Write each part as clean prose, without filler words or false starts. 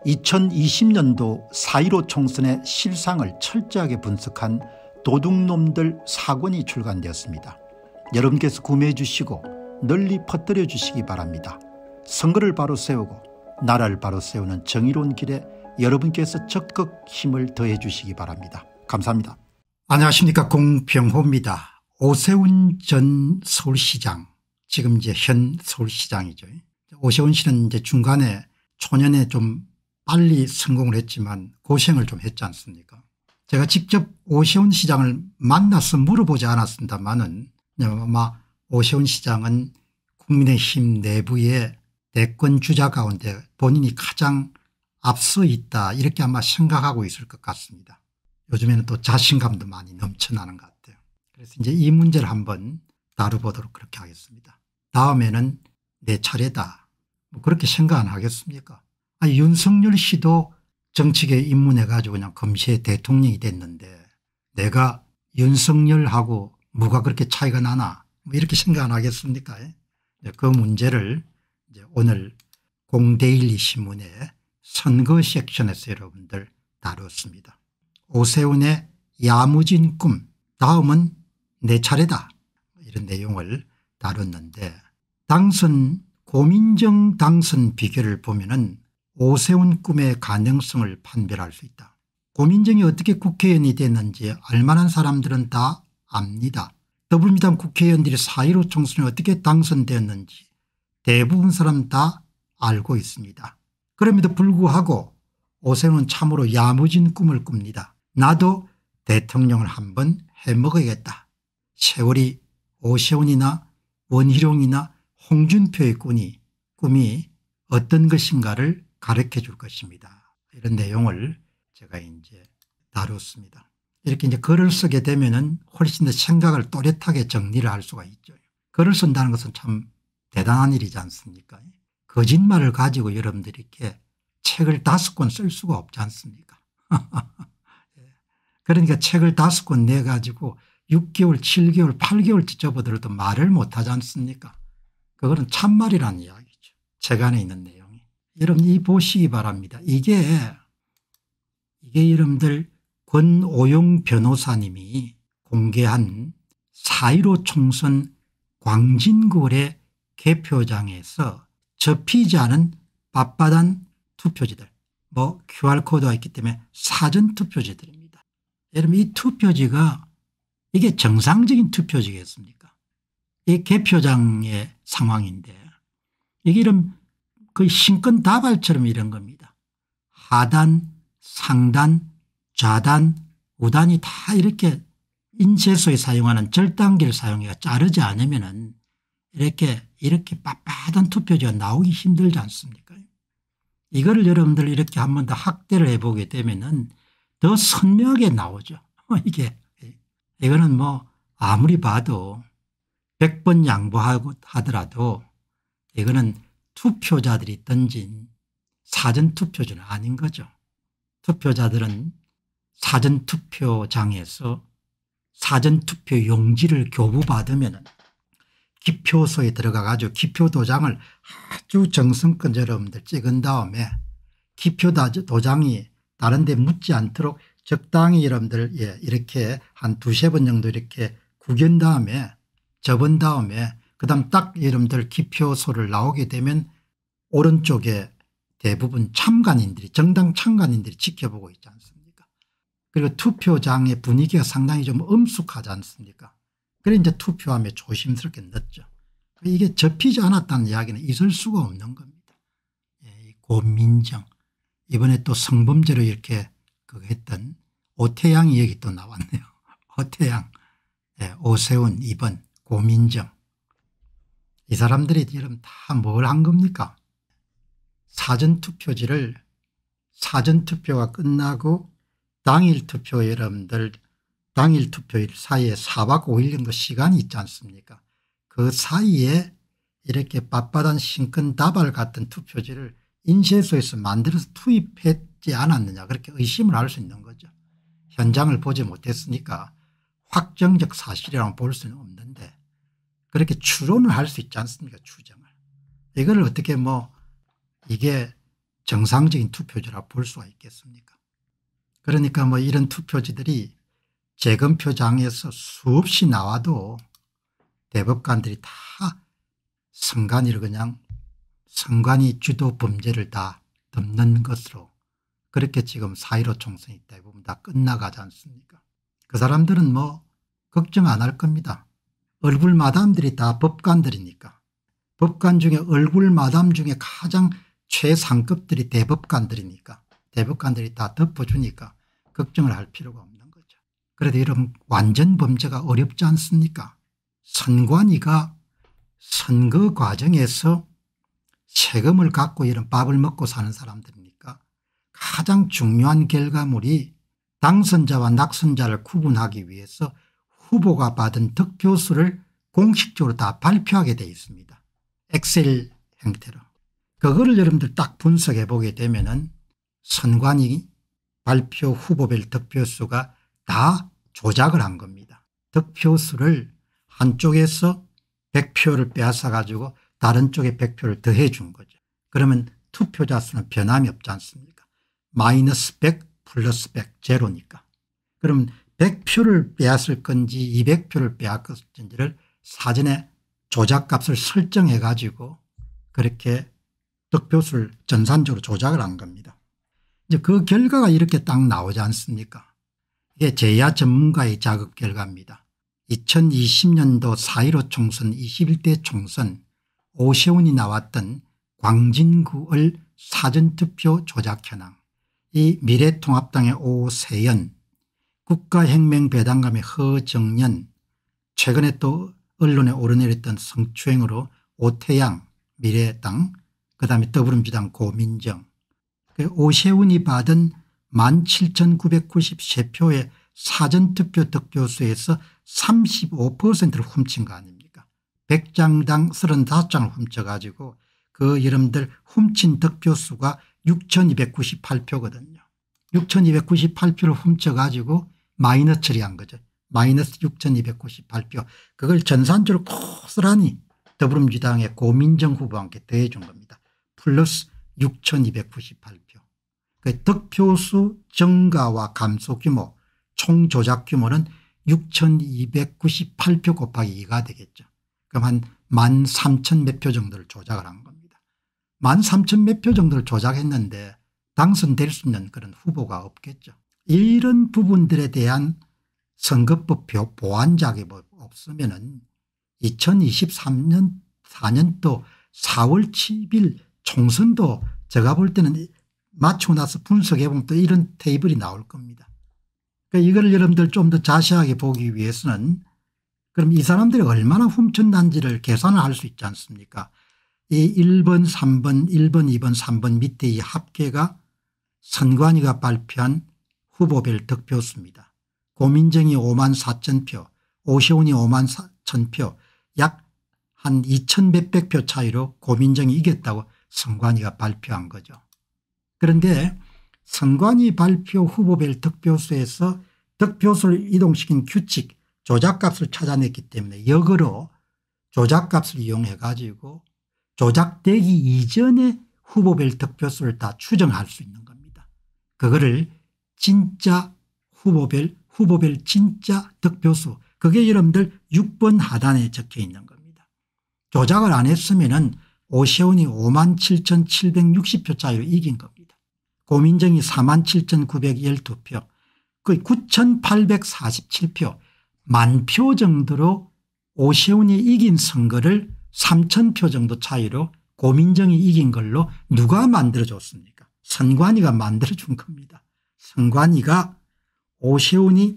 2020년도 4.15 총선의 실상을 철저하게 분석한 도둑놈들 4권이 출간되었습니다. 여러분께서 구매해 주시고 널리 퍼뜨려 주시기 바랍니다. 선거를 바로 세우고 나라를 바로 세우는 정의로운 길에 여러분께서 적극 힘을 더해 주시기 바랍니다. 감사합니다. 안녕하십니까, 공병호입니다. 오세훈 전 서울시장, 지금 이제 현 서울시장이죠. 오세훈 씨는 이제 중간에 초년에 좀 빨리 성공을 했지만 고생을 좀 했지 않습니까? 제가 직접 오세훈 시장을 만나서 물어보지 않았습니다만은 아마 오세훈 시장은 국민의힘 내부의 대권 주자 가운데 본인이 가장 앞서 있다, 이렇게 아마 생각하고 있을 것 같습니다. 요즘에는 또 자신감도 많이 넘쳐나는 것 같아요. 그래서 이제 이 문제를 한번 다뤄보도록 그렇게 하겠습니다. 다음에는 내 차례다, 뭐 그렇게 생각 안 하겠습니까? 윤석열 씨도 정치계에 입문해 가지고 그냥 금세 대통령이 됐는데 내가 윤석열하고 뭐가 그렇게 차이가 나나, 뭐 이렇게 생각 안 하겠습니까? 그 문제를 이제 오늘 공데일리 신문의 선거 섹션에서 여러분들 다뤘습니다. 오세훈의 야무진 꿈, 다음은 내 차례다, 이런 내용을 다뤘는데, 당선 고민정 당선 비결을 보면은 오세훈 꿈의 가능성을 판별할 수 있다. 고민정이 어떻게 국회의원이 됐는지 알만한 사람들은 다 압니다. 더불어민주당 국회의원들이 4.15 총선에 어떻게 당선되었는지 대부분 사람 다 알고 있습니다. 그럼에도 불구하고 오세훈은 참으로 야무진 꿈을 꿉니다. 나도 대통령을 한번 해먹어야겠다. 세월이 오세훈이나 원희룡이나 홍준표의 꿈이 어떤 것인가를 가르쳐 줄 것입니다. 이런 내용을 제가 이제 다뤘습니다. 이렇게 이제 글을 쓰게 되면은 훨씬 더 생각을 또렷하게 정리를 할 수가 있죠. 글을 쓴다는 것은 참 대단한 일이지 않습니까? 거짓말을 가지고 여러분들이 이렇게 책을 5권 쓸 수가 없지 않습니까? 그러니까 책을 5권 내 가지고 6개월 7개월 8개월째 접어들어도 말을 못하지 않습니까? 그거는 참말이라는 이야기죠. 책 안에 있는 내용이. 여러분 이 보시기 바랍니다. 이게 여러분들 권오용 변호사님이 공개한 4.15 총선 광진구의 개표장에서 접히지 않은 빳빳한 투표지들, 뭐 QR코드가 있기 때문에 사전투표지들입니다. 여러분 이 투표지가 이게 정상적인 투표지겠습니까? 이 개표장의 상황인데 이게 이런 거의 신권다발처럼 이런 겁니다. 하단, 상단, 좌단, 우단이 다 이렇게 인쇄소에 사용하는 절단기를 사용해 자르지 않으면은 이렇게 빳빳한 투표지가 나오기 힘들지 않습니까? 이거를 여러분들 이렇게 한 번 더 확대를 해보게 되면은 더 선명하게 나오죠. 이거는 뭐 아무리 봐도 100번 양보하고 하더라도 이거는 투표자들이 던진 사전투표지는 아닌 거죠. 투표자들은 사전투표장에서 사전투표 용지를 교부받으면 기표소에 들어가 가지고 기표도장을 아주 정성껏 여러분들 찍은 다음에 기표도장이 다른 데 묻지 않도록 적당히 여러분들 이렇게 한 2~3번 정도 이렇게 구긴 다음에 접은 다음에 그다음 딱 여러분들 기표소를 나오게 되면 오른쪽에 대부분 참관인들이, 정당 참관인들이 지켜보고 있지 않습니까? 그리고 투표장의 분위기가 상당히 좀 엄숙하지 않습니까? 그래 이제 투표함에 조심스럽게 넣었죠. 이게 접히지 않았다는 이야기는 있을 수가 없는 겁니다. 고민정, 이번에 또 성범죄로 이렇게 그거 했던 오태양이 여기 또 나왔네요. 오태양, 오세훈 2번, 고민정. 이 사람들이 여러분 다 뭘 한 겁니까? 사전투표지를 사전투표가 끝나고 당일 투표 여러분들 당일 투표일 사이에 4박 5일 정도 시간이 있지 않습니까? 그 사이에 이렇게 빳빳한 신권다발 같은 투표지를 인쇄소에서 만들어서 투입했지 않았느냐, 그렇게 의심을 할 수 있는 거죠. 현장을 보지 못했으니까 확정적 사실이라고 볼 수는 없는데 그렇게 추론을 할 수 있지 않습니까? 추정을. 이걸 어떻게 뭐 이게 정상적인 투표지라 볼 수가 있겠습니까? 그러니까 뭐 이런 투표지들이 재검표장에서 수없이 나와도 대법관들이 다 선관위를 그냥 선관위 주도 범죄를 다 덮는 것으로 그렇게 지금 4.15 총선이 대부분 다 끝나가지 않습니까? 그 사람들은 뭐 걱정 안 할 겁니다. 얼굴 마담들이 다 법관들이니까. 법관 중에 얼굴 마담 중에 가장 최상급들이 대법관들이니까 대법관들이 다 덮어주니까 걱정을 할 필요가 없는 거죠. 그래도 이런 완전 범죄가 어렵지 않습니까? 선관위가 선거 과정에서 세금을 갖고 이런 밥을 먹고 사는 사람들이니까 가장 중요한 결과물이 당선자와 낙선자를 구분하기 위해서 후보가 받은 득표수를 공식적으로 다 발표하게 되어 있습니다. 엑셀 형태로. 그거를 여러분들 딱 분석해 보게 되면은 선관위 발표 후보별 득표수가 다 조작을 한 겁니다. 득표수를 한쪽에서 100표를 빼앗아 가지고 다른 쪽에 100표를 더해 준 거죠. 그러면 투표자 수는 변함이 없지 않습니까? 마이너스 100 플러스 100 제로니까. 그러면 100표를 빼앗을 건지 200표를 빼앗을 건지를 사전에 조작값을 설정해 가지고 그렇게 득표수를 전산적으로 조작을 한 겁니다. 이제 그 결과가 이렇게 딱 나오지 않습니까? 이게 제야 전문가의 작업 결과입니다. 2020년도 4.15 총선 21대 총선 오세훈이 나왔던 광진구을 사전투표 조작 현황, 이 미래통합당의 오세연, 국가혁명배당감의 허정연, 최근에 또 언론에 오르내렸던 성추행으로 오태양 미래당, 그다음에 더불어민주당 고민정, 오세훈이 받은 17,993표의 사전투표 득표수에서 35%를 훔친 거 아닙니까? 100장당 35장을 훔쳐가지고 그 여러분들 훔친 득표수가 6,298표거든요. 6,298표를 훔쳐가지고 마이너스 처리한 거죠. 마이너스 6,298표. 그걸 전산적으로 고스란히 더불어민주당의 고민정 후보와 함께 더해 준 겁니다. 플러스 6,298표. 그 득표수 증가와 감소 규모 총 조작 규모는 6,298표 곱하기 2가 되겠죠. 그럼 한 13,000 몇 표 정도를 조작을 한 겁니다. 13,000 몇 표 정도를 조작했는데 당선될 수 있는 그런 후보가 없겠죠. 이런 부분들에 대한 선거법 보완작이 없으면은 2023년 4년도 4월 10일 총선도 제가 볼 때는 마치고 나서 분석해 보면 또 이런 테이블이 나올 겁니다. 그러니까 이걸 여러분들 좀 더 자세하게 보기 위해서는 그럼 이 사람들이 얼마나 훔쳤는지를 계산을 할 수 있지 않습니까? 이 1번 3번 1번 2번 3번 밑에 이 합계가 선관위가 발표한 후보별 득표수입니다. 고민정이 5만 4천 표, 오세훈이 5만 4천 표, 약 한 2천 몇백 표 차이로 고민정이 이겼다고 선관위가 발표한 거죠. 그런데 선관위 발표 후보별 득표수에서 득표수를 이동시킨 규칙 조작값을 찾아냈기 때문에 역으로 조작값을 이용해 가지고 조작되기 이전에 후보별 득표수를 다 추정할 수 있는 겁니다. 그거를 진짜 후보별 진짜 득표수, 그게 여러분들 6번 하단에 적혀 있는 겁니다. 조작을 안 했으면은 오세훈이 57,760표 차이로 이긴 겁니다. 고민정이 47,912표, 거의 9,847표, 만표 정도로 오세훈이 이긴 선거를 3,000표 정도 차이로 고민정이 이긴 걸로 누가 만들어줬습니까? 선관위가 만들어준 겁니다. 선관위가 오세훈이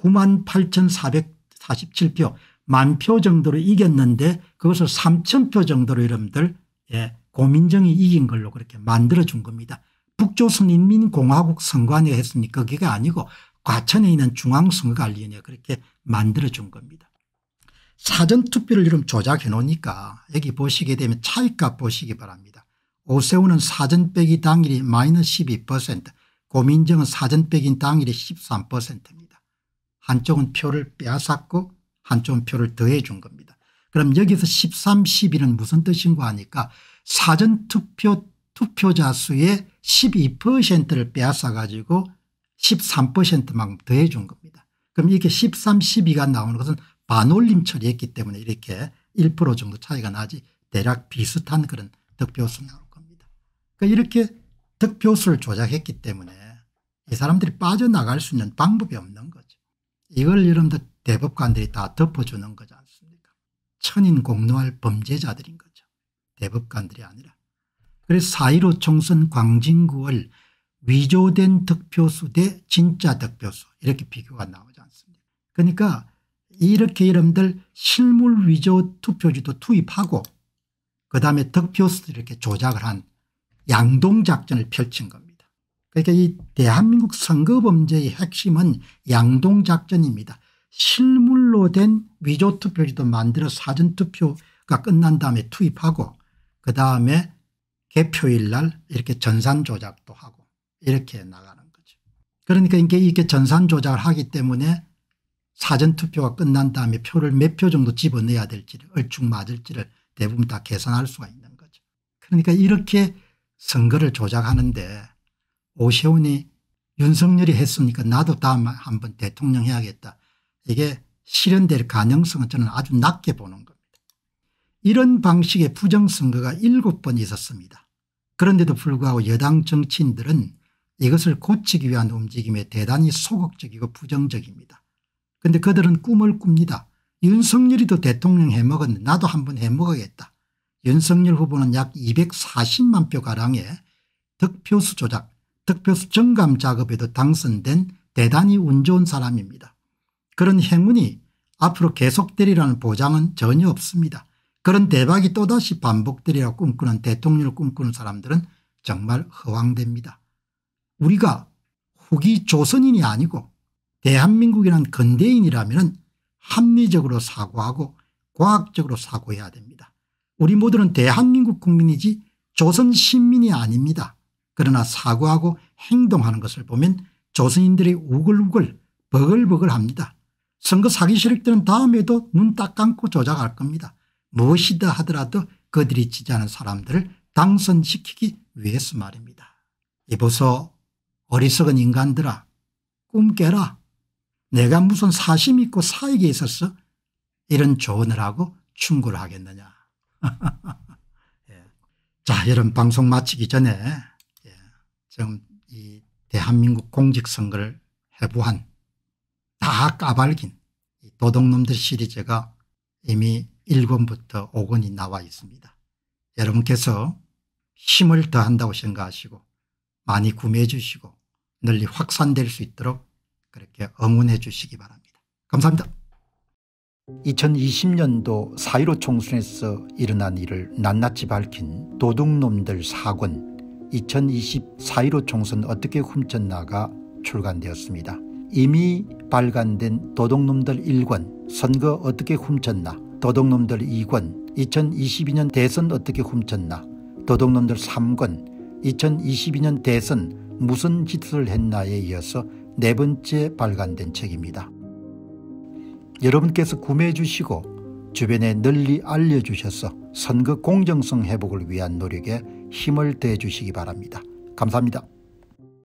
98,447표 만표 정도로 이겼는데 그것을 3,000표 정도로 여러분들 고민정이 이긴 걸로 그렇게 만들어준 겁니다. 북조선인민공화국 선관위가 했으니까 그게 아니고 과천에 있는 중앙선거관리위원회가 그렇게 만들어준 겁니다. 사전투표를 이름 조작해 놓으니까 여기 보시게 되면 차이값 보시기 바랍니다. 오세훈은 사전 빼기 당일이 마이너스 12%, 고민정은 사전 빼기 당일이 13%입니다. 한쪽은 표를 빼앗았고 한쪽은 표를 더해 준 겁니다. 그럼 여기서 13, 12는 무슨 뜻인가 하니까 사전투표 투표자 수의 12%를 빼앗아 가지고 13%만 더해 준 겁니다. 그럼 이게 13, 12가 나오는 것은 반올림 처리했기 때문에 이렇게 1% 정도 차이가 나지 대략 비슷한 그런 득표수 나올 겁니다. 그러니까 이렇게 득표수를 조작했기 때문에 이 사람들이 빠져나갈 수 있는 방법이 없는 거죠. 이걸 여러분들 대법관들이 다 덮어주는 거지 않습니까? 천인공노할 범죄자들인 거죠. 대법관들이 아니라. 그래서 4.15 총선 광진구를 위조된 득표수 대 진짜 득표수 이렇게 비교가 나오지 않습니까? 그러니까 이렇게 여러분들 실물 위조 투표지도 투입하고 그다음에 득표수도 이렇게 조작을 한 양동작전을 펼친 겁니다. 그러니까 이 대한민국 선거범죄의 핵심은 양동작전입니다. 실물로 된 위조 투표지도 만들어 사전투표가 끝난 다음에 투입하고 그다음에 개표일 날 이렇게 전산 조작도 하고 이렇게 나가는 거죠. 그러니까 이게 전산 조작을 하기 때문에 사전투표가 끝난 다음에 표를 몇 표 정도 집어넣어야 될지를 얼추 맞을지를 대부분 다 계산할 수가 있는 거죠. 그러니까 이렇게 선거를 조작하는데 오세훈이 윤석열이 했으니까 나도 다음 한번 대통령 해야겠다. 이게 실현될 가능성은 저는 아주 낮게 보는 겁니다. 이런 방식의 부정선거가 7번 있었습니다. 그런데도 불구하고 여당 정치인들은 이것을 고치기 위한 움직임에 대단히 소극적이고 부정적입니다. 그런데 그들은 꿈을 꿉니다. 윤석열이도 대통령 해먹었는데 나도 한번 해먹어야겠다. 윤석열 후보는 약 240만 표가량의 득표수 조작, 득표수 정감 작업에도 당선된 대단히 운 좋은 사람입니다. 그런 행운이 앞으로 계속되리라는 보장은 전혀 없습니다. 그런 대박이 또다시 반복되리라고 꿈꾸는 대통령을 꿈꾸는 사람들은 정말 허황됩니다. 우리가 후기 조선인이 아니고 대한민국이라는 근대인이라면 합리적으로 사고하고 과학적으로 사고해야 됩니다. 우리 모두는 대한민국 국민이지 조선 시민이 아닙니다. 그러나 사고하고 행동하는 것을 보면 조선인들이 우글우글 버글버글합니다. 선거 사기 세력들은 다음에도 눈 딱 감고 조작할 겁니다. 무엇이다 하더라도 그들이 지지하는 사람들을 당선시키기 위해서 말입니다. 이보소 어리석은 인간들아 꿈 깨라. 내가 무슨 사심 있고 사익이 있었어? 이런 조언을 하고 충고를 하겠느냐. 예. 자, 여러분 방송 마치기 전에 지금 이 대한민국 공직선거를 해부한 다 까발긴 도둑놈들 시리즈가 이미 1권부터 5권이 나와 있습니다. 여러분께서 힘을 더한다고 생각하시고 많이 구매해 주시고 널리 확산될 수 있도록 그렇게 응원해 주시기 바랍니다. 감사합니다. 2020년도 4.15 총선에서 일어난 일을 낱낱이 밝힌 도둑놈들 4권 2020 4.15 총선 어떻게 훔쳤나가 출간되었습니다. 이미 발간된 도둑놈들 1권 선거 어떻게 훔쳤나, 도둑놈들 2권 2022년 대선 어떻게 훔쳤나, 도둑놈들 3권 2022년 대선 무슨 짓을 했나에 이어서 4번째 발간된 책입니다. 여러분께서 구매해 주시고 주변에 널리 알려주셔서 선거 공정성 회복을 위한 노력에 힘을 더해 주시기 바랍니다. 감사합니다.